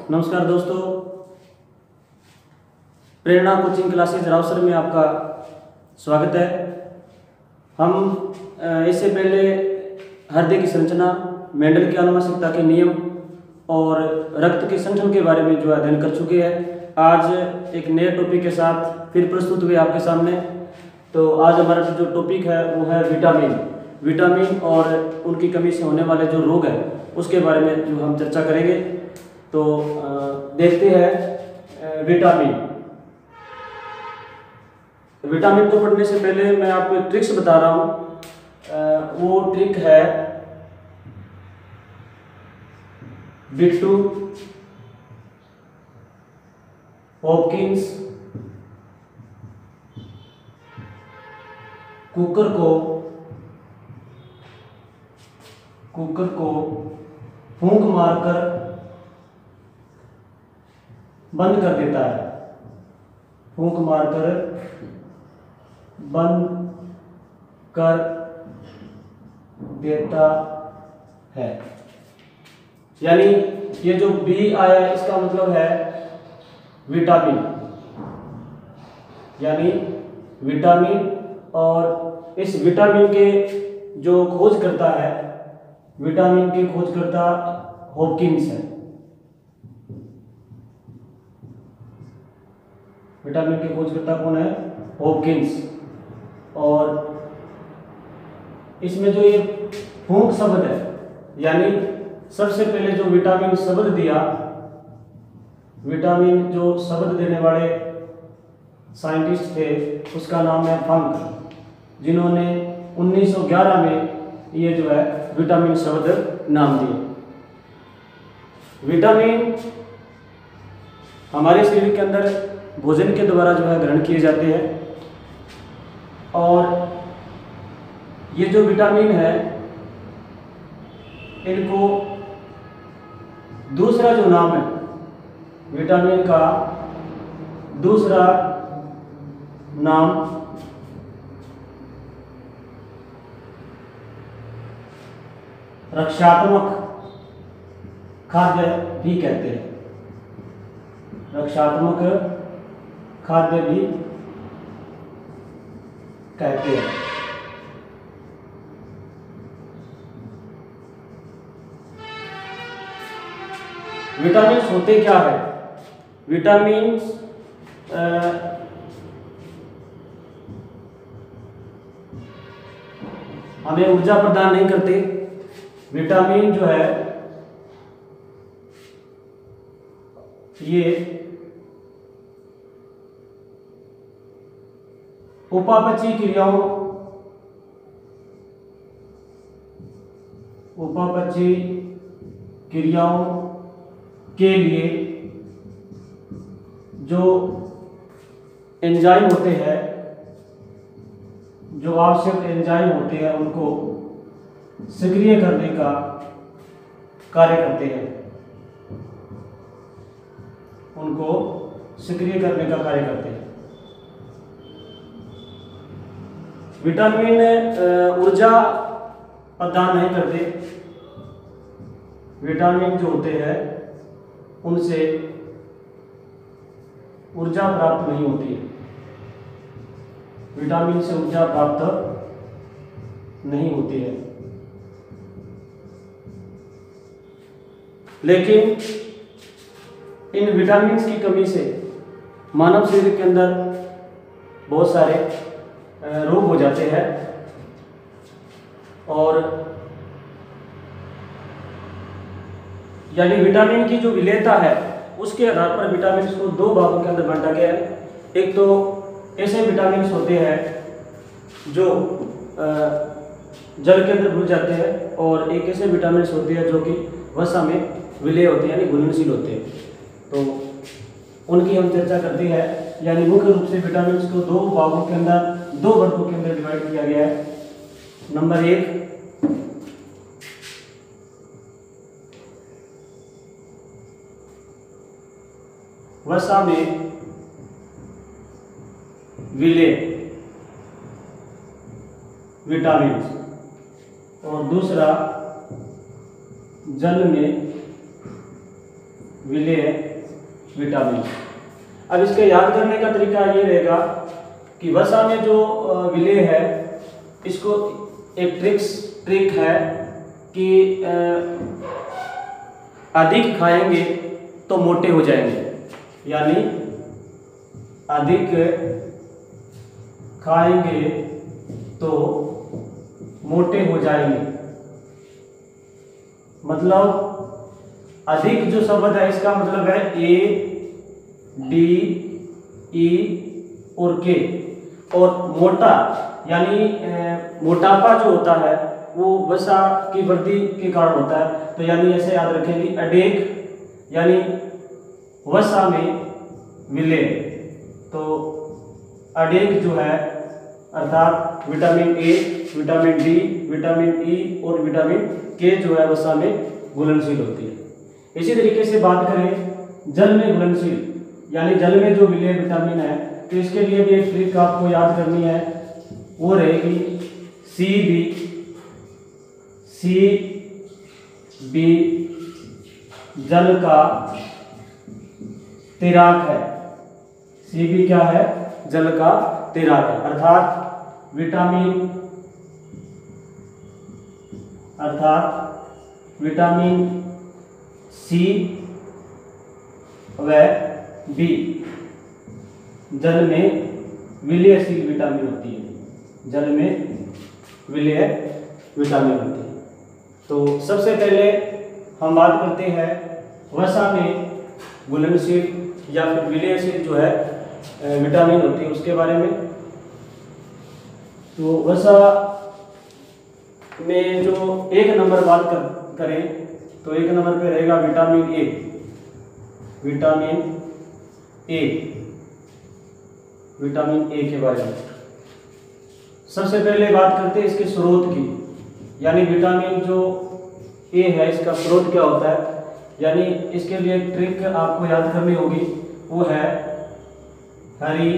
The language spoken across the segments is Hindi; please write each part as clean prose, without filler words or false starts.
नमस्कार दोस्तों, प्रेरणा कोचिंग क्लासेज रावसर में आपका स्वागत है। हम इससे पहले हृदय की संरचना, मेंडल की आनुवंशिकता के नियम और रक्त के संगठन के बारे में जो अध्ययन कर चुके हैं। आज एक नए टॉपिक के साथ फिर प्रस्तुत हुए आपके सामने। तो आज हमारा जो टॉपिक है वो है विटामिन और उनकी कमी से होने वाले जो रोग हैं उसके बारे में जो हम चर्चा करेंगे। तो देखते हैं विटामिन को पढ़ने से पहले मैं आपको एक ट्रिक्स बता रहा हूँ। वो ट्रिक है बिट्टू हॉपकिंस कुकर को फूंक मारकर बंद कर देता है। फूंक मारकर बंद कर देता है। यानी ये जो बी आया है इसका मतलब है विटामिन, यानी विटामिन। और इस विटामिन के जो खोज करता है, विटामिन के खोजकर्ता हॉपकिंस है। विटामिन के खोजकर्ता कौन है? हॉपकिंस। और इसमें जो ये फूंक शब्द है, यानी सबसे पहले जो विटामिन शब्द दिया, विटामिन जो शब्द देने वाले साइंटिस्ट थे उसका नाम है फंक, जिन्होंने 1911 में ये जो है विटामिन शब्द नाम दिए। विटामिन हमारे शरीर के अंदर भोजन के द्वारा जो है ग्रहण किए जाते हैं। और ये जो विटामिन है इनको दूसरा जो नाम है, विटामिन का दूसरा नाम रक्षात्मक खाद्य भी कहते हैं। रक्षात्मक खाद्य भी कहते हैं। विटामिन्स होते क्या है? विटामिन्स हमें ऊर्जा प्रदान नहीं करते। विटामिन जो है ये उपापचयी क्रियाओं के लिए जो एंजाइम होते हैं, जो आवश्यक एंजाइम होते हैं उनको सक्रिय करने का कार्य करते हैं। उनको सक्रिय करने का कार्य करते हैं। विटामिन ऊर्जा प्रदान नहीं करते। विटामिन जो होते हैं उनसे ऊर्जा प्राप्त नहीं होती है। विटामिन से ऊर्जा प्राप्त नहीं होती है। लेकिन इन विटामिन की कमी से मानव शरीर के अंदर बहुत सारे रोग हो जाते हैं। और यानी विटामिन की जो विलेयता है उसके आधार पर विटामिन को दो भागों के अंदर बांटा गया है। एक तो ऐसे विटामिन होते हैं जो जल के अंदर घुल जाते हैं, और एक ऐसे विटामिन होते हैं जो कि वसा में विलय होते हैं, यानी घुलनशील होते हैं। तो उनकी हम चर्चा करते हैं। यानी मुख्य रूप से विटामिन को दो भागों के अंदर, दो वर्गों के अंदर डिवाइड किया गया है। नंबर 1 वसा में विलय विटामिन, और दूसरा जल में विलेय विटामिन। अब इसके याद करने का तरीका ये रहेगा कि वसा में जो विलेय है, इसको एक ट्रिक है कि अधिक खाएंगे तो मोटे हो जाएंगे, यानी अधिक खाएंगे तो मोटे हो जाएंगे। मतलब अधिक जो शब्द है इसका मतलब है A, D, E और K। और मोटा यानी मोटापा जो होता है वो वसा की वृद्धि के कारण होता है। तो यानी ऐसे याद रखेंगे, अडेक यानी वसा में विलेय। तो अडेक जो है अर्थात vitamin A, vitamin D, vitamin E और विटामिन K जो है वसा में घुलनशील होती है। इसी तरीके से बात करें जल में घुलनशील, यानी जल में जो विलेय विटामिन है, तो इसके लिए भी एक ट्रिक आपको याद करनी है, वो रहेगी CB जल का तैराक है। CB क्या है? जल का तैराक है। अर्थात विटामिन C व B जल में विलयशील विटामिन होती है। जल में विलेय विटामिन होती है। तो सबसे पहले हम बात करते हैं वसा में घुलनशील या फिर विलयशील जो है विटामिन होती है उसके बारे में। तो वसा में जो एक नंबर बात करें तो एक नंबर पे रहेगा विटामिन ए। विटामिन ए के बारे में सबसे पहले बात करते हैं इसके स्रोत की, यानी विटामिन जो ए है इसका स्रोत क्या होता है। यानी इसके लिए एक ट्रिक आपको याद करनी होगी, वो है हरी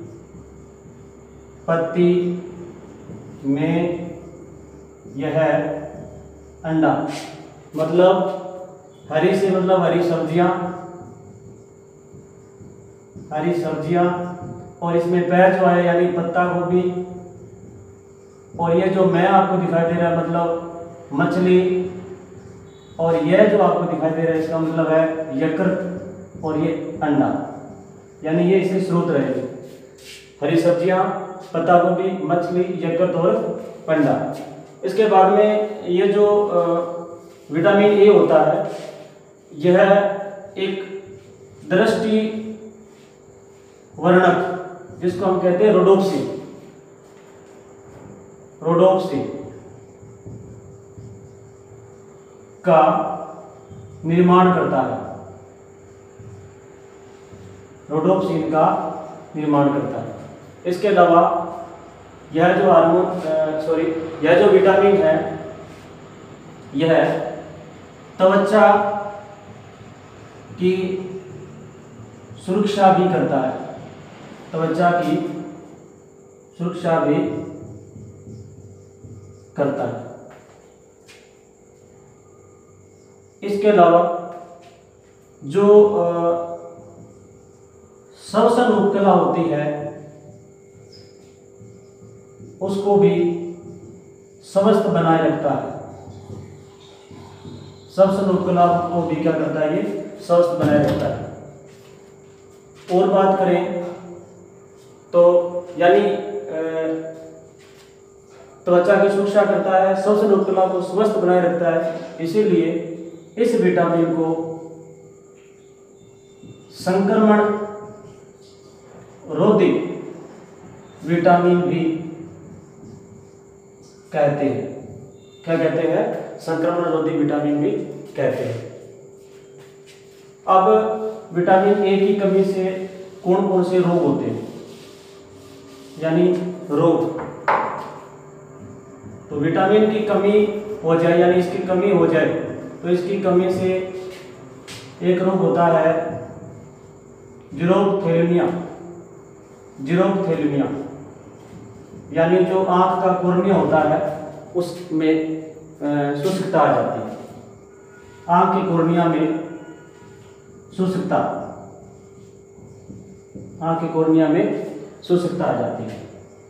पत्ती में यह अंडा। मतलब हरी से मतलब हरी सब्जियां और इसमें पै जो है यानी पत्ता गोभी, और ये जो मैं आपको दिखाई दे रहा है मतलब मछली, और यह जो आपको दिखाई दे रहा है इसका मतलब है यकृत, और ये अंडा। यानी ये इसके स्रोत रहेंगे, हरी सब्जियां, पत्ता गोभी, मछली, यकृत और अंडा। इसके बाद में ये जो विटामिन ए होता है यह एक दृष्टि वर्णक जिसको हम कहते हैं रोडोप्सिन का निर्माण करता है। रोडोप्सिन का निर्माण करता है। इसके अलावा यह जो विटामिन है यह त्वचा की सुरक्षा भी करता है। त्वचा की सुरक्षा भी करता है। इसके अलावा जो श्वसन उपकला होती है उसको भी स्वस्थ बनाए रखता है। श्वसन उपकला को भी क्या करता है, ये स्वस्थ बनाए रखता है। और बात करें तो यानी त्वचा की सुरक्षा करता है, श्वसन उपकला को स्वस्थ बनाए रखता है। इसीलिए इस विटामिन को संक्रमण रोधी विटामिन भी कहते हैं। क्या कहते हैं? संक्रमण रोधी विटामिन भी कहते हैं। अब विटामिन ए की कमी से कौन कौन से रोग होते हैं, यानी रोग। तो विटामिन की कमी हो जाए यानी इसकी कमी हो जाए तो इसकी कमी से एक रोग होता है जीरोपथैलेमिया, यानी जो आंख का कॉर्निया होता है उसमें शुष्कता आ जाती है। आंख की कॉर्निया में शुष्कता, आंख की कॉर्निया में शुष्कता आ जाती है।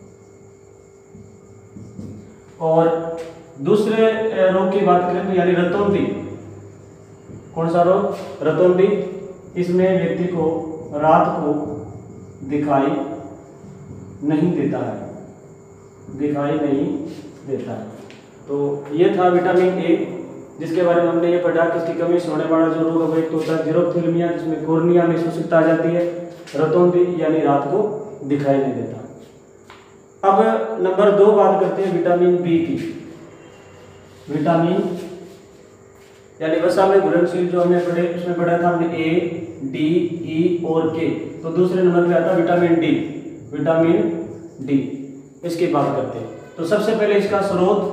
और दूसरे रोग की बात करें तो यानी रतौंधी, कौन सा रोग? रतौंधी। इसमें व्यक्ति को रात को दिखाई नहीं देता है, दिखाई नहीं देता है। तो ये था विटामिन ए, जिसके बारे में हमने ये पढ़ा कि इसकी कमी से होने वाला जो रोग है एक तो होता है जीरोफ्थेल्मिया, जिसमें कॉर्निया में शुष्कता आ जाती है, रतौंधी यानी रात को दिखाई नहीं देता। अब नंबर 2 बात करते हैं विटामिन बी की। विटामिन यानी वसा में घुलनशील जो हमें पढ़े, उसमें पढ़ा था हमने ए, डी, ई और के। तो दूसरे नंबर पे आता है विटामिन डी। विटामिन डी इसकी बात करते हैं। तो सबसे पहले इसका स्रोत,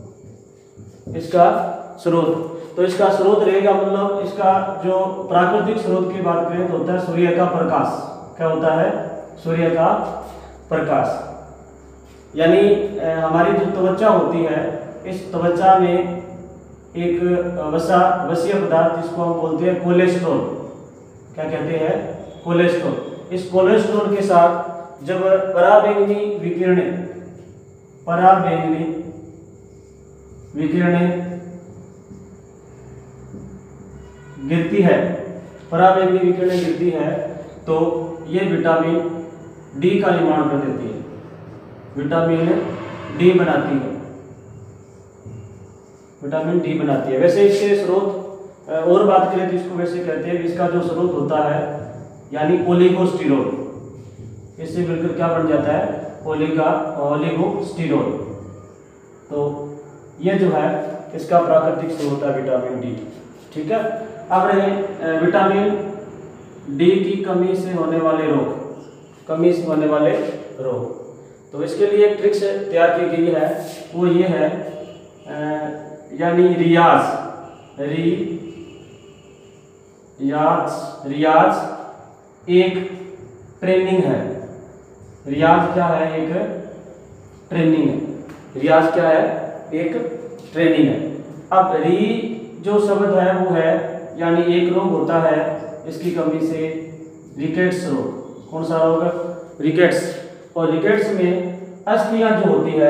तो इसका स्रोत रहेगा, मतलब इसका जो प्राकृतिक स्रोत की बात करें तो होता है सूर्य का प्रकाश। क्या होता है? सूर्य का प्रकाश। यानी हमारी जो त्वचा होती है, इस त्वचा में एक वसीय पदार्थ जिसको हम बोलते हैं कोलेस्ट्रॉल। क्या कहते हैं? कोलेस्ट्रॉल। इस कोलेस्ट्रॉल के साथ जब पराबैंगनी विकिरणें गिरती है, पराबैंगनी विकिरणें गिरती है, तो ये विटामिन डी का निर्माण कर देती है, विटामिन डी बनाती है, विटामिन डी बनाती है। वैसे इसके स्रोत और बात करें तो इसको वैसे कहते हैं, इसका जो स्रोत होता है यानी ओलिगोस्टेरॉल, इससे मिलकर क्या बन जाता है? ओलिगोस्टेरॉल। तो ये जो है इसका प्राकृतिक स्रोत है विटामिन डी। ठीक है। अब रहे विटामिन डी की कमी से होने वाले रोग, तो इसके लिए एक ट्रिक्स तैयार की गई है, वो ये है यानी रियाज एक ट्रेनिंग है। रियाज क्या है? एक ट्रेनिंग है। रियाज क्या है? एक ट्रेनिंग है। अब री जो शब्द है वो है यानी एक रोग होता है, इसकी कमी से रिकेट्स रोग। कौन सा रोग? रिकेट्स। और रिकेट्स में अस्थियां जो होती है,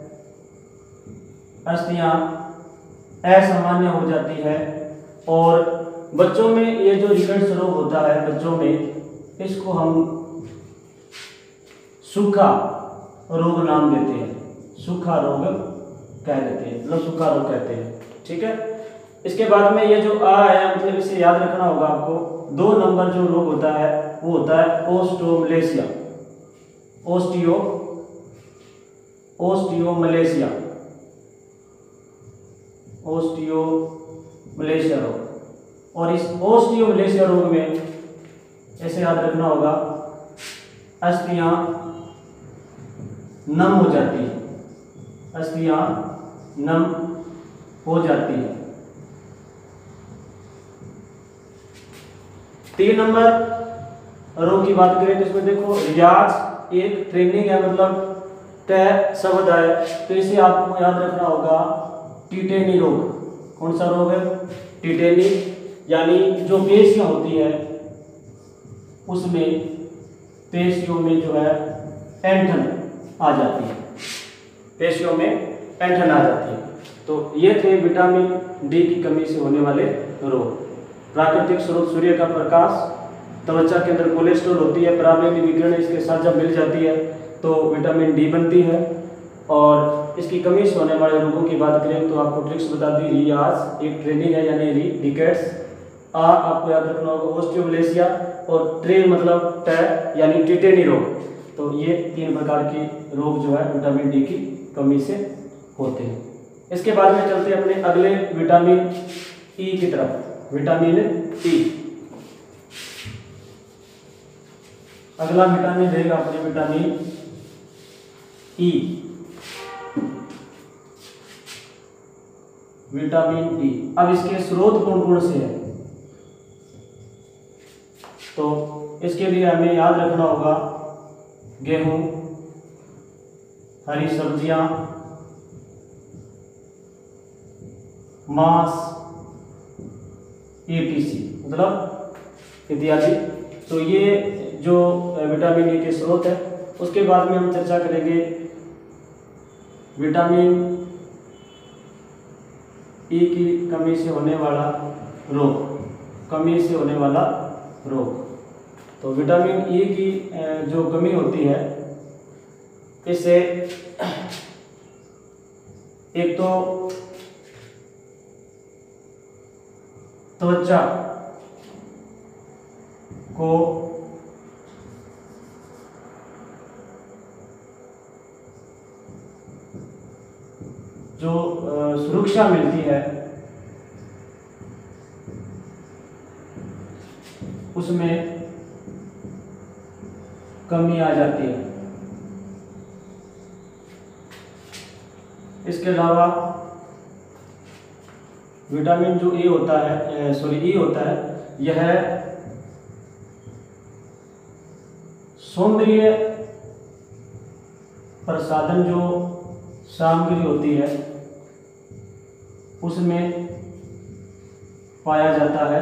अस्थियां असामान्य हो जाती है। और बच्चों में ये जो रिकेट्स रोग होता है बच्चों में, इसको हम सूखा रोग नाम देते हैं, सूखा रोग कह देते हैं, मतलब सूखा रोग कहते हैं। ठीक है। इसके बाद में ये जो आ है, मतलब इसे याद रखना होगा आपको। 2 नंबर जो रोग होता है वो होता है ओस्टियोमलेशिया, ओस्टियोमलेशिया रोग। और इस ओस्टियोमलेशिया रोग में ऐसे याद रखना होगा, अस्थियां नम हो जाती है, अस्थियां नम हो जाती है। 3 नंबर रोग की बात करें तो इसमें देखो, रियाज एक ट्रेनिंग है, मतलब तय शब्द है, तो इसे आपको याद रखना होगा टिटेनी रोग। कौन सा रोग है? टिटेनी। यानी जो पेशियां होती है उसमें पेशियों में जो है ऐंठन आ जाती है, पेशियों में ऐंठन आ जाती है। तो ये थे विटामिन डी की कमी से होने वाले रोग। प्राकृतिक स्रोत सूर्य का प्रकाश, त्वचा के अंदर कोलेस्ट्रॉल होती है, पराबैंगनी विकिरण इसके साथ जब मिल जाती है तो विटामिन डी बनती है। और इसकी कमी से होने वाले रोगों की बात करें तो आपको ट्रिक्स बता दी। रियाज एक ट्रेनिंग है यानी रिकेट्स, आ आपको याद रखना होगा ओस्टियोमलेशिया, और ट्रे मतलब तय यानी टिटेनी रोग। तो ये 3 प्रकार के रोग जो है विटामिन डी की कमी से होते हैं। इसके बाद में चलते हैं अपने अगले विटामिन ई की तरफ। विटामिन ई, अगला विटामिन रहेगा अपने विटामिन ई। विटामिन ई, अब इसके स्रोत कौन कौन से हैं? तो इसके लिए हमें याद रखना होगा गेहूं, हरी सब्जियां, मांस, एपीसी मतलब इत्यादि। तो ये जो विटामिन ए के स्रोत है। उसके बाद में हम चर्चा करेंगे विटामिन ई की कमी से होने वाला रोग, कमी से होने वाला रोग। तो विटामिन ई की जो कमी होती है, इससे एक तो त्वचा को जो सुरक्षा मिलती है उसमें कमी आ जाती है। इसके अलावा विटामिन जो ए होता है, ई होता है, यह सौंदर्य प्रसाधन जो सामग्री होती है उसमें पाया जाता है।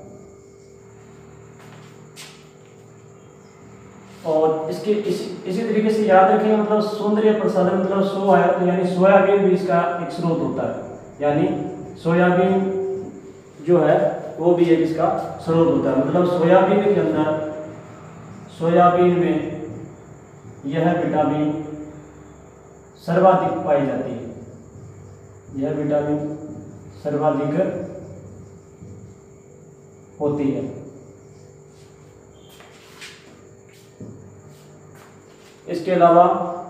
और इसके इसी तरीके से याद रखें, मतलब सौंदर्य प्रसाधन मतलब सो आया, तो यानी सोयाबीन भी इसका एक स्रोत होता है। यानी सोयाबीन जो है वो भी एक इसका स्रोत होता है। मतलब सोयाबीन के अंदर, सोयाबीन में यह विटामिन सर्वाधिक पाई जाती है। यह विटामिन सर्वाधिक होती है। इसके अलावा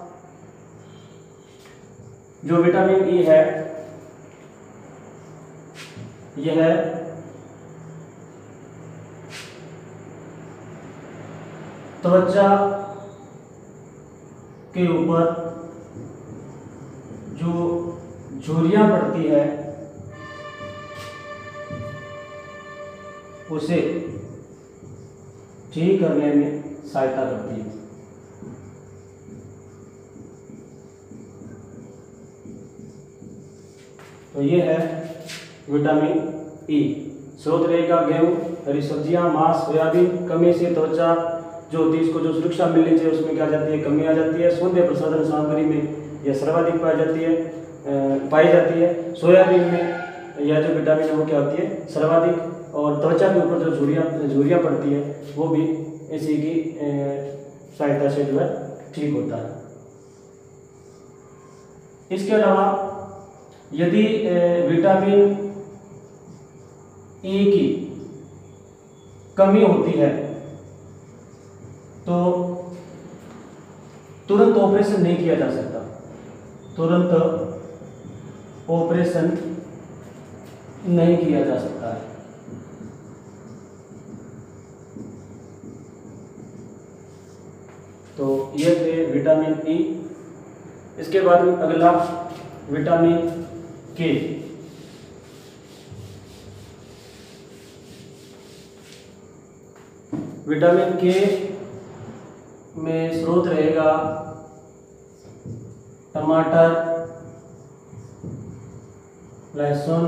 जो विटामिन ई है, यह त्वचा के ऊपर जो झुर्रियां पड़ती है उसे ठीक करने में सहायता करती है। तो ये है विटामिन ई। स्रोत रहेगा गेहूं, हरी सब्जियां, मांस, सोयाबीन। कमी से त्वचा जो होती है इसको जो सुरक्षा मिलनी चाहिए उसमें क्या आ जाती है, कमी आ जाती है। सौंदर्य प्रसाधन सामग्री में यह सर्वाधिक पाई जाती है। सोयाबीन में यह जो विटामिन है वो क्या होती है, सर्वाधिक। और त्वचा के ऊपर जो झुर्रियां पड़ती है वो भी इसी की सहायता से जो है ठीक होता है। इसके अलावा यदि विटामिन ई की कमी होती है तो तुरंत ऑपरेशन नहीं किया जा सकता। तुरंत ऑपरेशन नहीं किया जा सकता है। तो ये थे विटामिन ई। इसके बाद अगला विटामिन के। विटामिन के में स्रोत रहेगा टमाटर, लहसुन,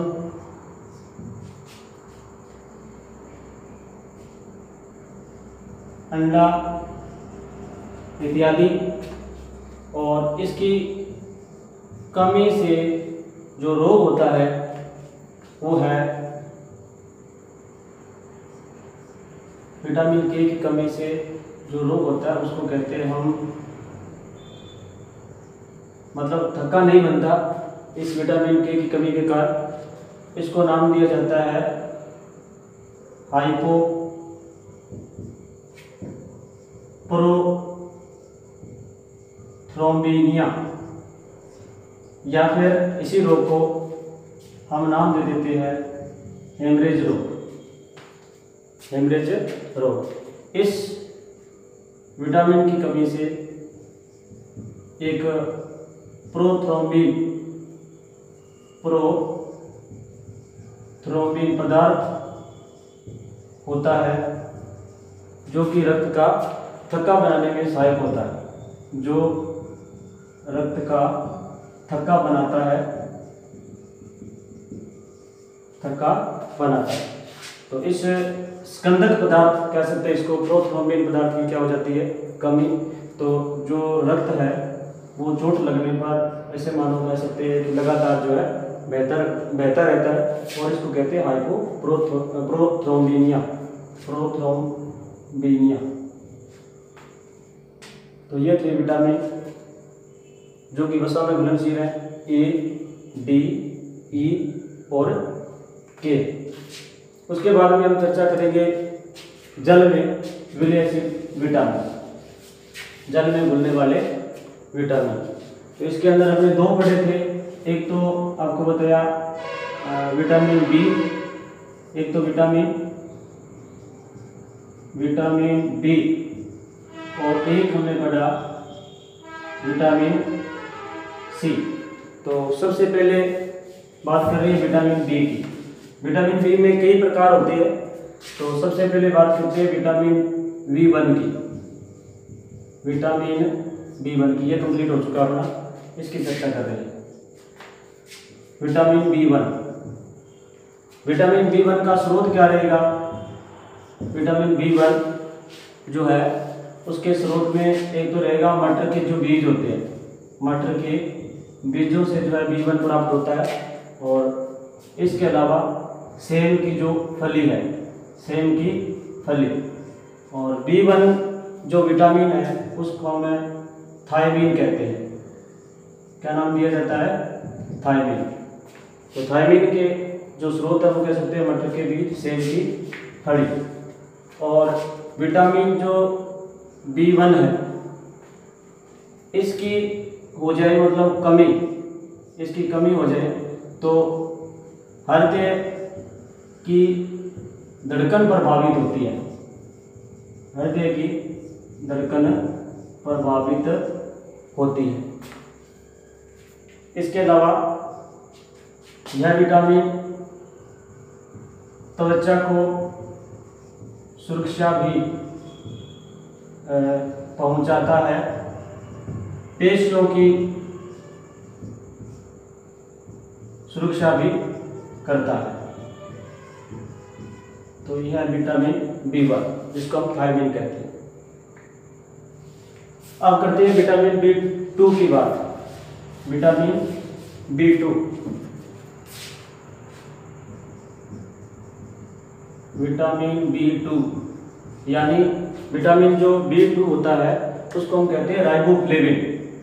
अंडा इत्यादि। और इसकी कमी से जो रोग होता है वो है विटामिन के की कमी से जो रोग होता है उसको कहते हैं हम, मतलब थक्का नहीं बनता इस विटामिन के की कमी के कारण। इसको नाम दिया जाता है हाइपोप्रोथ्रोम्बिनिया, या फिर इसी रोग को हम नाम दे देते हैं हेमरेज रोग। हेमरेज रोग। इस विटामिन की कमी से एक प्रोथ्रोम्बिन पदार्थ होता है जो कि रक्त का थक्का बनाने में सहायक होता है, जो रक्त का थक्का बनाता है। स्कंदक पदार्थ कह सकते हैं इसको, प्रोथ्रोम्बिन पदार्थ की क्या हो जाती है, कमी। तो जो रक्त है वो चोट लगने पर ऐसे मानो कह सकते हैं कि लगातार जो है बहता रहता है, और इसको कहते हैं प्रोथ्रोम्बिनिया। तो ये थे विटामिन जो कि वसा में घुलनशील है, ए, डी, ई और के। उसके बाद में हम चर्चा करेंगे जल में विलयशील विटामिन, जल में घुलने वाले विटामिन। तो इसके अंदर हमने दो पढ़े थे, एक तो आपको बताया विटामिन बी, एक तो विटामिन बी, और एक हमने पढ़ा विटामिन सी। तो सबसे पहले बात कर रहे हैं विटामिन बी की। विटामिन बी में कई प्रकार होते हैं, तो सबसे पहले बात करते हैं विटामिन B1 की। विटामिन B1 की ये कंप्लीट हो चुका अपना, इसकी चर्चा कर रहे हैं। विटामिन B1 का स्रोत क्या रहेगा? विटामिन B1 जो है उसके स्रोत में एक तो रहेगा मटर के जो बीज होते हैं, मटर के बीजों से जो है B1 प्राप्त होता है, और इसके अलावा सेम की जो फली है, सेम की फली। और B1 जो विटामिन है उसको हमें थायमीन कहते हैं। क्या नाम दिया जाता है? थायमीन। तो थायमीन के जो स्रोत है वो कह सकते हैं मटर के बीज, सेम की फली। और विटामिन जो B1 है इसकी हो जाए मतलब कमी, इसकी कमी हो जाए तो हृदय की धड़कन प्रभावित होती है, हृदय की धड़कन प्रभावित होती है। इसके अलावा यह विटामिन त्वचा को सुरक्षा भी पहुंचाता है, पेशियों की सुरक्षा भी करता है। तो यह है विटामिन B1 जिसको हम थायमीन कहते हैं। अब करते हैं विटामिन B2 की बात। विटामिन B2, विटामिन B2 यानी विटामिन जो B2 होता है उसको हम कहते हैं राइबोफ्लेविन।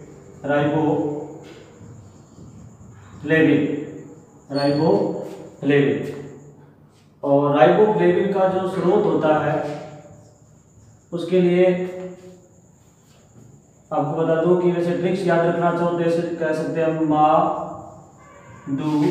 और राइबोफ्लेविन का जो स्रोत होता है उसके लिए आपको बता दूं कि वैसे ट्रिक्स याद रखना चाहो तो ऐसे कह सकते हैं हम, माँ दू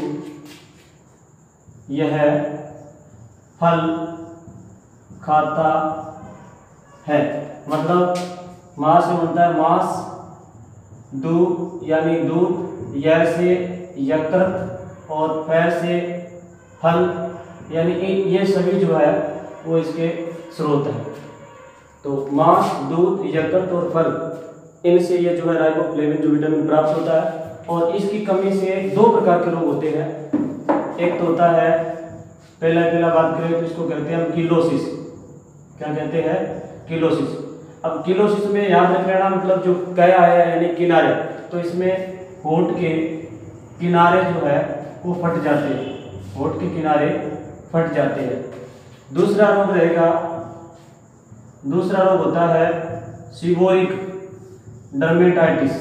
यह फल खाता है। मतलब माँ से बनता है मांस, दू यानी दूध, यह से यकृत, और फल से फल, यानी ये सभी जो है वो इसके स्रोत हैं। तो मांस, दूध, यकृत और फल, इनसे ये जो है राइबोफ्लेविन जो विटामिन प्राप्त होता है। और इसकी कमी से दो प्रकार के रोग होते हैं। एक तो होता है, पहला बात करें तो इसको कहते हैं हम किलोसिस। क्या कहते हैं? किलोसिस। अब किलोसिस में याद रख लेना, मतलब जो कया है यानी किनारे, तो इसमें होंठ के किनारे जो है वो फट जाते हैं, होंठ के किनारे फट जाते हैं। दूसरा रोग रहेगा, दूसरा रोग होता है सीबोरिक डर्मेटाइटिस।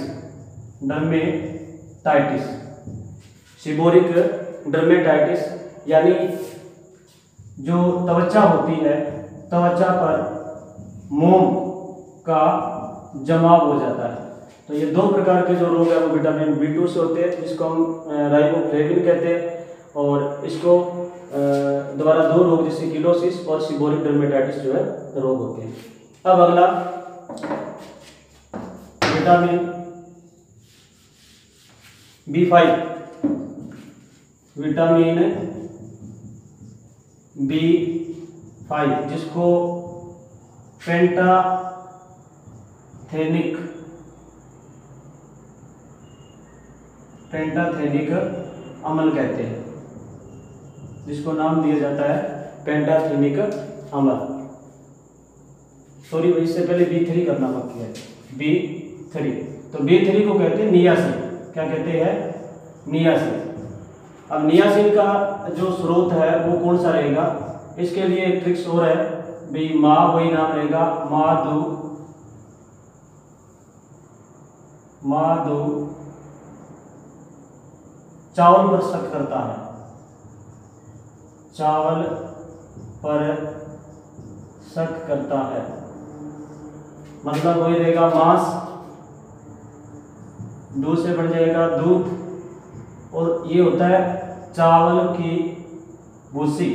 सीबोरिक डर्मेटाइटिस यानी जो त्वचा होती है, त्वचा पर मोम का जमाव हो जाता है। तो ये दो प्रकार के जो रोग है वो विटामिन B2 से होते हैं, जिसको हम राइबोफ्लेविन कहते हैं। और इसको दोबारा दो रोग जैसे किलोसिस और सीबोरिक डर्मेटाइटिस जो है रोग होते हैं। अब अगला विटामिन B5, विटामिन B5 जिसको पेंटाथेनिक अम्ल कहते हैं, जिसको नाम दिया जाता है पेंटाथेनिक अमल। सॉरी, इससे पहले B3 करना बाकी है, B3। तो B3 को कहते हैं नियासिन। क्या कहते हैं? नियासिन। अब नियासिन का जो स्रोत है वो कौन सा रहेगा? इसके लिए एक ट्रिक्स और है भी, वही नाम रहेगा, माधु चावल पर शक करता है, चावल पर शक करता है, मतलब वही रहेगा मांस, दूध से बन जाएगा दूध, और ये होता है चावल की भूसी,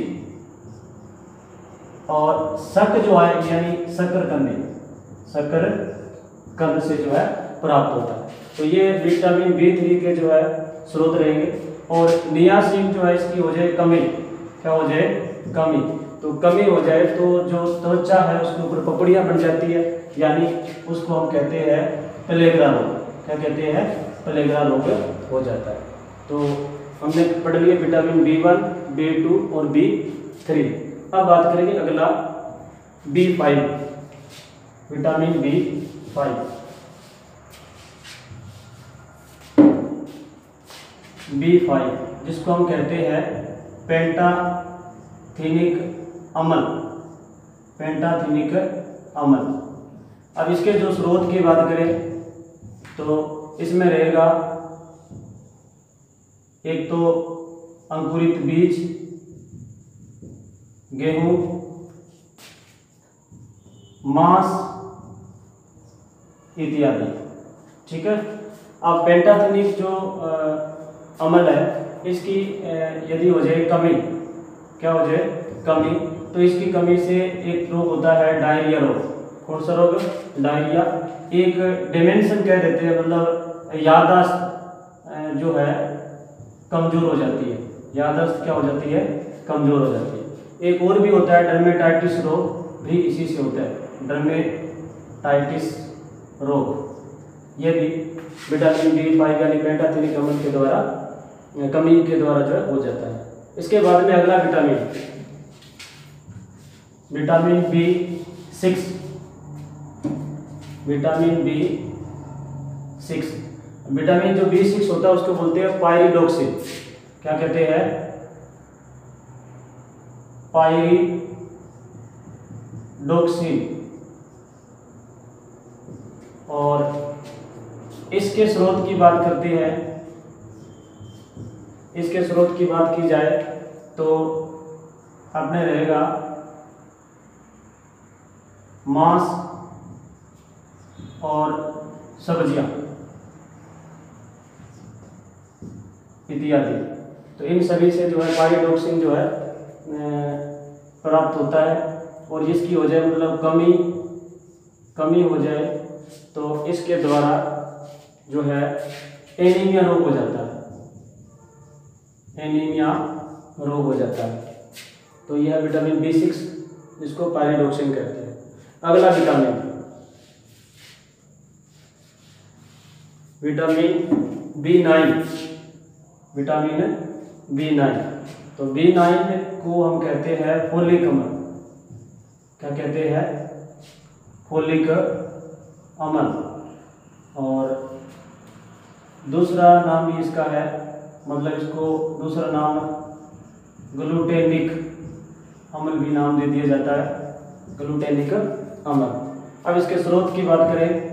और शक जो है यानी शकरकंदी, शकरकंद से जो है प्राप्त होता है। तो ये विटामिन B3 के जो है स्रोत रहेंगे। और नियासिन जो है इसकी हो जाए कमी, क्या हो जाए? कमी। तो कमी हो जाए तो जो त्वचा है उसके ऊपर पपड़ियां बन जाती है, यानी उसको हम कहते हैं पेलेग्रा रोग। क्या कहते हैं? पेलेग्रा रोग हो जाता है। तो हमने पढ़ लिया विटामिन B1, B2 और B3। अब बात करेंगे अगला B5, विटामिन B5। B5 जिसको हम कहते हैं पेंटाथेनिक अम्ल, पेंटाथेनिक अम्ल। अब इसके जो स्रोत की बात करें तो इसमें रहेगा एक तो अंकुरित बीज, गेहूं, मांस इत्यादि। ठीक है। अब पेंटाथेनिक जो अम्ल है इसकी यदि हो जाए कमी, क्या हो जाए? कमी, तो इसकी कमी से एक रोग होता है डायरिया रोग। कौन सा रोग? डायरिया। एक डिमेंशन कह देते हैं, मतलब याददाश्त जो है कमजोर हो जाती है, याददाश्त क्या हो जाती है? कमजोर हो जाती है। एक और भी होता है डर्मेटाइटिस रोग, भी इसी से होता है, डर्मेटाइटिस रोग। ये भी विटामिन B5 यानी पेंटाथेनिक अम्ल के द्वारा, कमी के द्वारा जो है हो जाता है। इसके बाद में अगला vitamin, vitamin B6, vitamin B6। Vitamin जो B6 होता है उसको बोलते हैं पायरिडोक्सिन। क्या कहते हैं? पायरिडोक्सिन। और इसके स्रोत की बात करते हैं, इसके स्रोत की बात की जाए तो अपने रहेगा मांस और सब्जियां इत्यादि। तो इन सभी से जो है पायरिडोक्सिन जो है प्राप्त होता है। और इसकी हो जाए मतलब कमी हो जाए तो इसके द्वारा जो है एनीमिया रोग हो जाता है, एनीमिया रोग हो जाता है। तो यह विटामिन B6 जिसको पायरिडोक्सिन कहते हैं। अगला vitamin, vitamin B9, vitamin B9। तो B9 को हम कहते हैं फोलिक अम्ल। क्या कहते हैं? फोलिक अम्ल। और दूसरा नाम भी इसका है, मतलब इसको दूसरा नाम ग्लूटेनिक अम्ल भी नाम दे दिया जाता है, ग्लूटेनिक अम्ल। अब इसके स्रोत की बात करें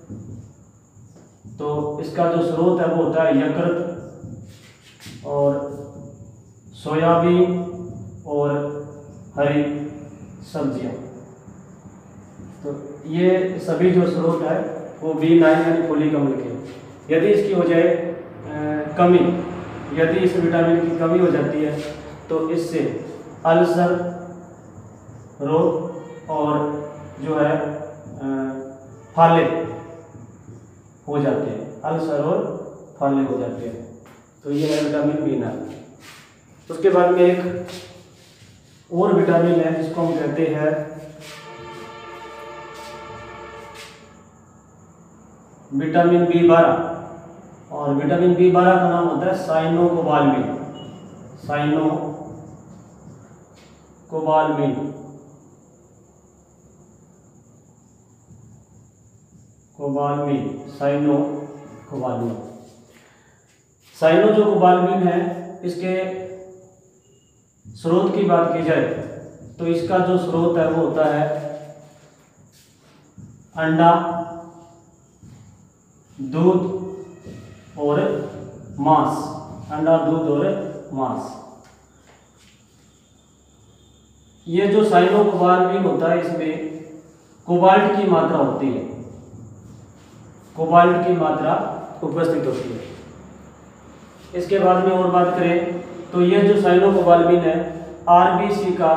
तो इसका जो स्रोत है वो होता है यकृत और सोयाबीन और हरी सब्जियां। तो ये सभी जो स्रोत है वो B9 यानी फोलिक अम्ल के। यदि इसकी हो जाए कमी, यदि इस विटामिन की कमी हो जाती है तो इससे अल्सर रोग और जो है फाले हो जाते हैं, अल्सर और फाले हो जाते हैं। तो ये है विटामिन B9। उसके बाद में एक और विटामिन है जिसको हम कहते हैं विटामिन B12। और विटामिन B12 का नाम होता है cyanocobalamin, cyanocobalamin. Cobalamin, cyanocobalamin. Cyano जो कोबालमिन है, इसके स्रोत की बात की जाए तो इसका जो स्रोत है वो होता है अंडा, दूध और मांस। अंडा, दूध और मांस। ये जो साइनोकोबालमिन होता है, इसमें कोबाल्ट की मात्रा होती है, कोबाल्ट की मात्रा उपस्थित होती है। इसके बाद में और बात करें तो ये जो साइनोकोबालमिन है आरबीसी का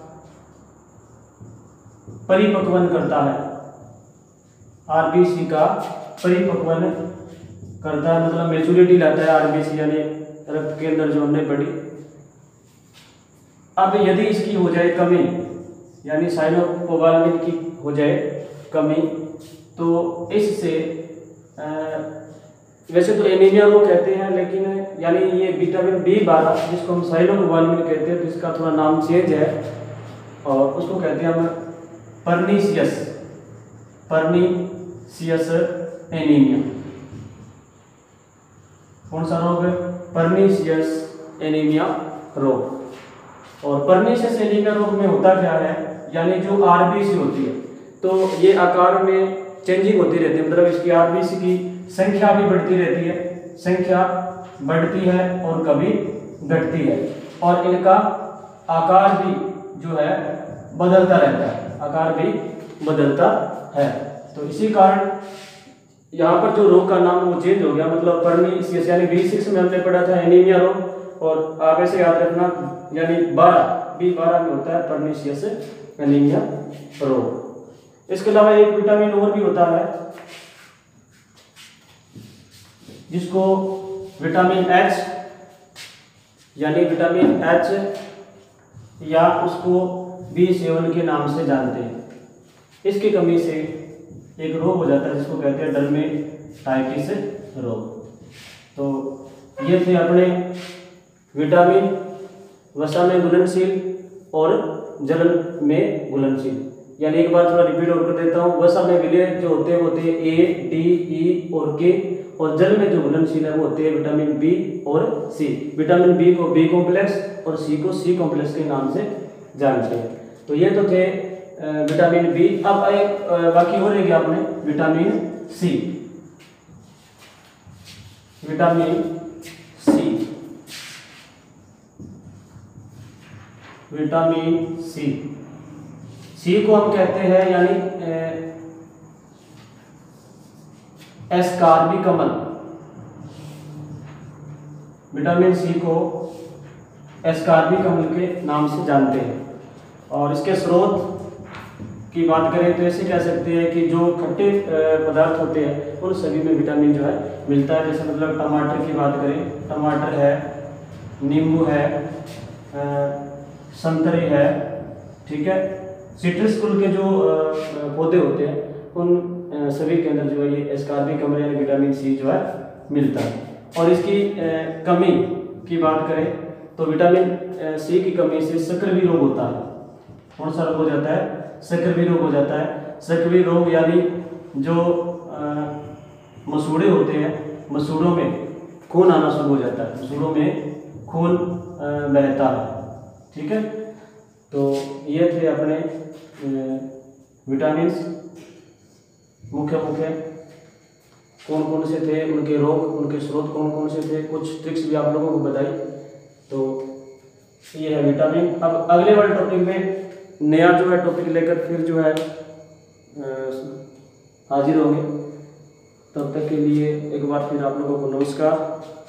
परिपक्वन करता है, आरबीसी का परिपक्वन करता है, मतलब मैच्योरिटी लाता है आरबीसी, यानी रक्त के अंदर जो हमने पढ़ी। अब यदि इसकी हो जाए कमी, यानी साइनोकोबालमिन की हो जाए कमी, तो इससे वैसे तो एनीमिया रोग कहते हैं, लेकिन यानी ये विटामिन B12 जिसको हम साइनोकोबालमिन कहते हैं, तो इसका थोड़ा नाम चेंज है और उसको कहते हैं हम पर्नीशियस एनीमिया। कौन सा रोग है? पर्नीशियस एनीमिया रोग। और पर्नीशियस एनीमिया रोग में होता क्या है, यानी जो आरबीसी होती है तो ये आकार में चेंजिंग होती रहती है, मतलब इसकी आरबीसी की संख्या भी बढ़ती रहती है, संख्या बढ़ती है और कभी घटती है, और इनका आकार भी जो है बदलता रहता है, आकार भी बदलता है। तो इसी कारण यहाँ पर जो रोग का नाम वो चेंज हो गया, मतलब पर्नीशियस, यानी B6 में हमने पढ़ा था एनीमिया रोग, और आप ऐसे याद रखना, यानी B12 में होता है पर्नीशियस एनीमिया रोग। इसके अलावा एक विटामिन और भी होता है जिसको विटामिन H, यानी विटामिन H या उसको B7 के नाम से जानते हैं। इसकी कमी से एक रोग हो जाता है जिसको कहते हैं डर्मेटाइटिस रोग। तो ये थे अपने विटामिन वसा में घुलनशील और जल में घुलनशील। यानी एक बार थोड़ा रिपीट और कर देता हूँ, वसा में विलय जो होते हैं वो होते हैं A, D, E और K, और जल में जो घुलनशील है वो होते हैं विटामिन B और C। विटामिन B को B कॉम्प्लेक्स और C को C कॉम्प्लेक्स के नाम से जानते हैं। तो ये तो थे विटामिन B। अब एक बाकी हो रही आपने vitamin C। Vitamin C, vitamin C को हम कहते हैं यानी एस्कार्बिक अम्ल। विटामिन C को एस्कार्बिक अम्ल के नाम से जानते हैं। और इसके स्रोत की बात करें तो ऐसे कह सकते हैं कि जो खट्टे पदार्थ होते हैं उन सभी में विटामिन जो है मिलता है। जैसे मतलब टमाटर की बात करें, टमाटर है, नींबू है, संतरे है, ठीक है, सिट्रस कुल के जो पौधे होते हैं उन सभी के अंदर जो है ये एस्कार्बिक अम्ल यानी विटामिन C जो है मिलता है। और इसकी कमी की बात करें तो विटामिन C की कमी से सक्रिय रोग होता है। कौन सा रोग हो जाता है? सक्रिय रोग हो जाता है। सक्रिय रोग यानी जो मसूड़े होते हैं, मसूड़ों में खून आना शुरू हो जाता है, मसूड़ों में खून बहता है, ठीक है। तो ये थे अपने विटामिन्स, मुख्य कौन कौन से थे, उनके रोग, उनके स्रोत कौन कौन से थे, कुछ ट्रिक्स भी आप लोगों को बताई। तो ये है विटामिन। अब अगले वाले टॉपिक में नया जो है टॉपिक लेकर फिर जो है हाजिर होंगे। तब तक के लिए एक बार फिर आप लोगों को नमस्कार।